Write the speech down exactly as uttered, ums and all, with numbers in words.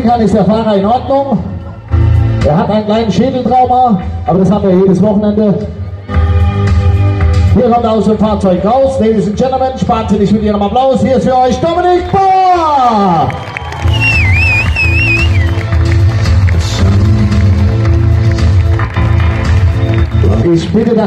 kann, ist der Fahrer in Ordnung. Er hat einen kleinen Schädeltrauma, aber das haben wir jedes Wochenende. Hier kommt er aus dem Fahrzeug raus. Ladies and Gentlemen, sparen Sie nicht mit Ihrem Applaus. Hier ist für euch Dominik Bohr! Ich bitte